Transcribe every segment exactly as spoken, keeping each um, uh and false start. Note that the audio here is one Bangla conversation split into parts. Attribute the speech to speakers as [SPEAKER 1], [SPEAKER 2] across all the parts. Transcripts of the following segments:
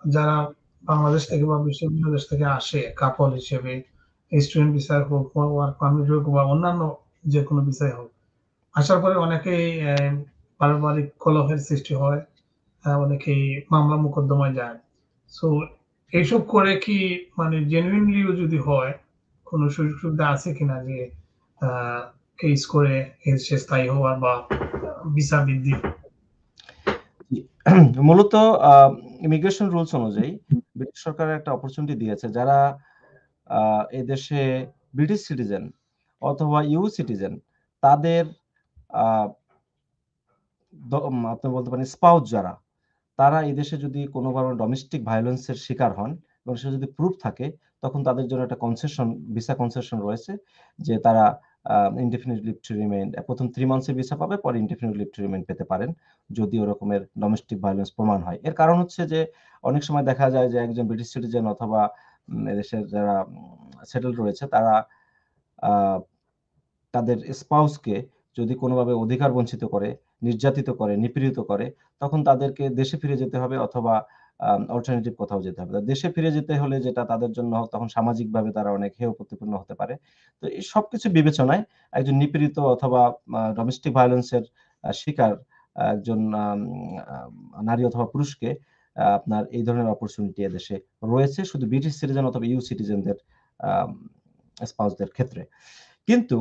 [SPEAKER 1] যারা বাংলাদেশ থেকে বা বিশ্বের বিভিন্ন দেশ থেকে আসে কাপল হিসেবে স্টুডেন্ট ভিসায় হোক বা ওয়ার্ক পারমিট হোক বা অন্যান্য যে কোনো ভিসায় হোক। আসার পরে অনেকেই অ্যা পারিবারিক কলহের সৃষ্টি হয়। আ অনেকেই মামলা মোকদ্দমায় যায়। সো এইসব করে কি মানে জেনুইনলিও যদি হয়, কোন সুযোগ সুবিধা আছে কিনা যে আ কেস করে এসে স্থায়ী হওয়ার বা ভিসা বৃদ্ধি?
[SPEAKER 2] জি। মূলত আ ইমিগ্রেশন রুলস অনুযায়ী ব্রিটিশ সরকার একটা অপরচুনিটি দিয়েছে যারা আ এদেশে ব্রিটিশ সিটিজেন অথবা ইউ সিটিজেন তাদের আ দ আপনি বলতে পারেন স্পাউস যারা, তারা এই দেশে যদি কোনো কারণে ডোমেস্টিক ভায়োলেন্স এর শিকার হন এবং সেটা যদি প্রুফ থাকে, তখন তাদের জন্য একটা কনসেশন, ভিসা কনসেশন রয়েছে যে তারা আ ইনডেফিনিট লিভ টু রিমেইন প্রথম তিন মান্থস এর ভিসা পাবে, পরে ইনডেফিনিট লিভ টু রিমেইন পেতে পারেন। যদি ওরকমের ডোমেস্টিক ভায়োলেন্স প্রমাণ হয়। এর কারণ হচ্ছে যে অনেক সময় দেখা যায় যে একজন ব্রিটিশ সিটিজেন অথবা উম এদেশের যারা উম সেটেলড রয়েছে তারা আ তাদের স্পাউসকে যদি কোনোভাবে অধিকার বঞ্চিত করে, নির্যাতিত করে, নিপীড়িত করে, তখন তাদেরকে দেশে ফিরে যেতে হবে অথবা আ অল্টারনেটিভ কোথাও যেতে হবে। দেশে ফিরে যেতে হলে যেটা তাদের জন্য তখন সামাজিকভাবে তারা অনেক হেয় প্রতিপন্ন হতে পারে। তো এই সবকিছু বিবেচনায় একজন নিপীড়িত অথবা আ ডোমেস্টিক ভায়োলেন্স এর আ শিকার আ একজন আম আ নারী অথবা পুরুষকে আ আপনার এই ধরনের অপরচুনিটি এদেশে রয়েছে শুধু ব্রিটিশ সিটিজেন অথবা ইউ সিটিজেনদের আম স্পাউসদের ক্ষেত্রে। কিন্তু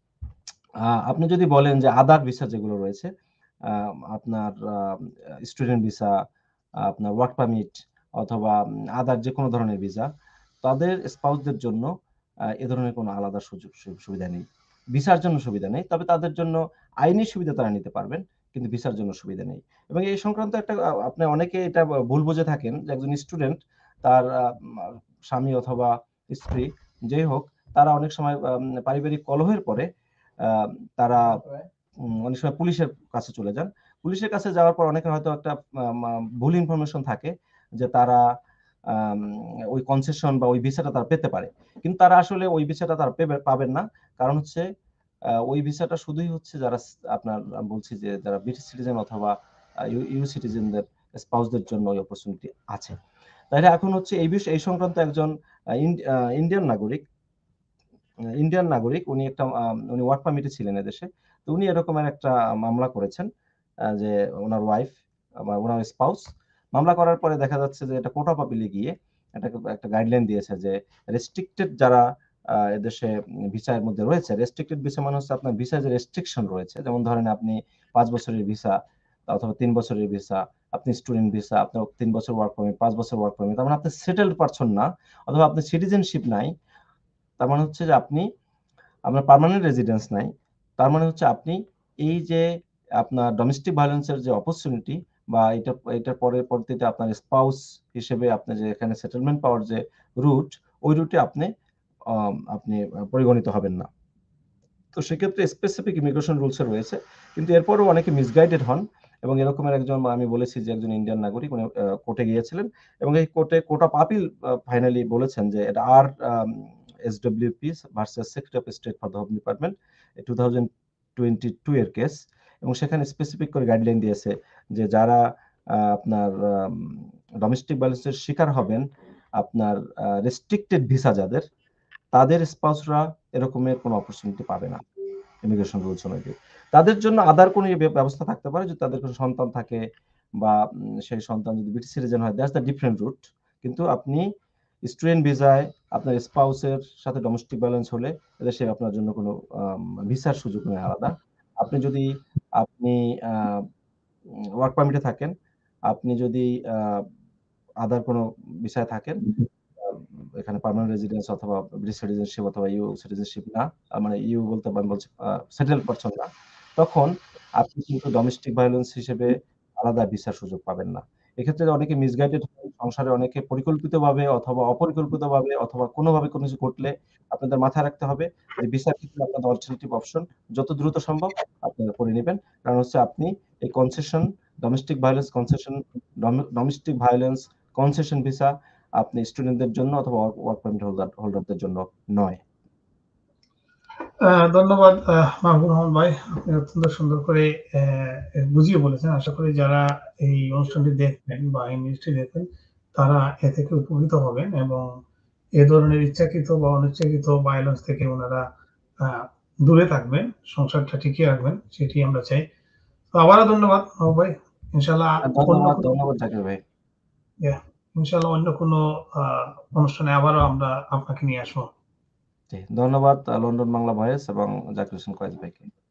[SPEAKER 2] আ আপনি যদি বলেন যে আদার ভিসা যেগুলো রয়েছে, আ আপনার আ স্টুডেন্ট ভিসা, আপনার ওয়ার্ক পারমিট অথবা আদার যেকোনো ধরনের ভিসা, তাদের স্পাউসদের জন্য আ এ ধরনের কোনো আলাদা সুযোগ সু সুবিধা নেই। ভিসার জন্য সুবিধা নেই। তবে তাদের জন্য আইনি সুবিধা তারা নিতে পারবেন। কিন্তু ভিসার জন্য সুবিধা নেই। এবং এই সংক্রান্ত একটা আ আপনি অনেকে এটা ব ভুল বুঝে থাকেন যে একজন স্টুডেন্ট তার আ মা স্বামী অথবা স্ত্রী যেই হোক, তারা অনেক সময় আম পারিবারিক কলহের পরে আ তারা উম অনেক সময় পুলিশের কাছে চলে যান। পুলিশের কাছে যাওয়ার পর অনেকের হয়তো একটা মা মা ভুল ইনফরমেশন থাকে যে তারা আম ওই কনসেশন বা ওই ভিসাটা তারা পেতে পারে। কিন্তু তারা আসলে ওই ভিসাটা তারা পেবে পাবেন না। কারণ হচ্ছে আ ওই ভিসাটা শুধুই হচ্ছে যারা স আপনার আমি বলছি যে যারা ব্রিটিশ সিটিজেন অথবা আ ইউ ইউ সিটিজেনদের স্পাউসদের জন্য ওই অপরচুনিটি আছে। তাইলে এখন হচ্ছে এই বিষ এই সংক্রান্ত একজন আ ইন্ড আ ইন্ডিয়ান নাগরিক আ ইন্ডিয়ান নাগরিক উনি একটা আ উনি ওয়ার্ক পারমিটে ছিলেন এদেশে। তো উনি এরকমের একটা মামলা করেছেন। আ যে উনার ওয়াইফ বা উনার স্পাউস মামলা করার পরে দেখা যাচ্ছে যে এটা কোর্ট অফ আপিলে গিয়ে এটাকে একটা গাইডলাইন দিয়েছে যে রেস্ট্রিক্টেড যারা আ এদেশে উম ভিসা এর মধ্যে রয়েছে। রেস্ট্রিক্টেড ভিসা মানে হচ্ছে আপনার ভিসায় যে রেস্ট্রিকশন রয়েছে। যেমন ধরেন আপনি পাঁচ বছরের ভিসা অথবা তিন বছরের ভিসা, আপনি স্টুডেন্ট ভিসা, আপনার তিন বছর ওয়ার্ক পারমিট, পাঁচ বছর ওয়ার্ক পারমিট। তার মানে আপনি সেটেলড পারসন না অথবা আপনার সিটিজেনশিপ নাই। তার মানে হচ্ছে যে আপনি আপনার পার্মানেন্ট রেসিডেন্স নাই। তার মানে হচ্ছে আপনি এই যে আপনার ডোমেস্টিক ভায়োলেন্স এর যে অপরচুনিটি বা এটা এটার পরে পরবর্তীতে আপনার স্পাউস হিসেবে আপনি যে এখানে সেটেলমেন্ট পাওয়ার যে রুট, ওই রুটে আপনি আম আপনি আ পরিগণিত হবেন না। তো সেক্ষেত্রে স্পেসিফিক ইমিগ্রেশন রুলস এ রয়েছে। কিন্তু এরপরেও অনেকে মিসগাইডেড হন এবং এরকমের একজন আমি বলেছি যে একজন ইন্ডিয়ান নাগরিক উনি আ কোর্টে গিয়েছিলেন এবং এই কোর্টে কোর্ট অফ আপিল আ ফাইনালি বলেছেন যে এটা আর আম S W P versus secretary of state for the home department দুই হাজার বাহাত্তর এর কেস এবং সেখানে স্পেসিফিক করে গাইডলাইন দিয়েছে যে যারা আ আপনার আম ডোমেস্টিক ভায়োলেন্স এর শিকার হবেন, আপনার আ রেস্ট্রিক্টেড ভিসা যাদের, তাদের স্পাউসরা এরকমের কোনো অপরচুনিটি পাবে না। ইমিগ্রেশন রুলস অনুযায়ী। তাদের জন্য আদার কোনো বে ব্যবস্থা থাকতে পারে যদি তাদের কোনো সন্তান থাকে বা উম সেই সন্তান যদি ব্রিটিশ সিটিজেন হয়, দ্যাটস দ্যা ডিফারেন্ট রুট। কিন্তু আপনি স্টুডেন্ট ভিসায় আপনার স্পাউস এর সাথে ডোমেস্টিক ভায়োলেন্স হলে এদেশে আপনার জন্য কোনো আম ভিসার সুযোগ নেই আলাদা। আপনি যদি আপনি আ উম ওয়ার্ক পারমিটে থাকেন, আপনি যদি আ আদার কোনো ভিসায় থাকেন, আ এখানে পার্মানেন্ট রেসিডেন্স অথবা ব্রিটিশ সিটিজেনশিপ অথবা ইউ সিটিজেনশিপ না, আ মানে ইউ বলতে আমি বলছি আ সেটেলড পারসন না। তখন আপনি কিন্তু ডোমেস্টিক ভায়োলেন্স হিসেবে আলাদা ভিসার সুযোগ পাবেন না। এক্ষেত্রে অনেকে মিসগাইডেড হয়। সংসারে অনেকে পরিকল্পিতভাবে অথবা অপরিকল্পিতভাবে অথবা কোনোভাবে কোনো কিছু ঘটলে আপনাদের মাথায় রাখতে হবে যে ভিসার ক্ষেত্রে আপনাদের অল্টারনেটিভ অপশন যত দ্রুত সম্ভব আপনারা করে নিবেন। কারণ হচ্ছে আপনি এই concession domestic violence concession dome domestic violence concession visa আপনি স্টুডেন্টদের জন্য অথবা ওয়ার্ক ওয়ার্ক পারমিট হোল্ডার হোল্ডারদের জন্য নয়।
[SPEAKER 1] আ ধন্যবাদ আ মাহবুব রহমান ভাই। আপনি অত্যন্ত সুন্দর করে অ্যা বুঝিয়ে বলেছেন। আশা করি যারা এই অনুষ্ঠানটি দেখবেন বা এই নিউজটি দেখবেন, তারা এ থেকে উপকৃত হবেন এবং এ ধরনের ইচ্ছাকৃত বা অনিচ্ছাকৃত ভায়োলেন্স থেকে উনারা আ দূরে থাকবেন, সংসারটা টিকিয়ে রাখবেন, সেটি আমরা চাই। তো আবারও ধন্যবাদ মাহবুব ভাই। ইনশাআল্লাহ
[SPEAKER 2] হ্যাঁ,
[SPEAKER 1] অন্য
[SPEAKER 2] ধন্যবাদ,
[SPEAKER 1] কোনো
[SPEAKER 2] ধন্যবাদ জাকির ভাই।
[SPEAKER 1] ইয়া ইনশাআল্লাহ অন্য কোনো আ অনুষ্ঠানে আবারও আমরা আপনাকে নিয়ে আসবো।
[SPEAKER 2] জি, ধন্যবাদ আ লন্ডন বাংলা ভয়েস এবং জাকির হোসেন কয়েস ভাইকে।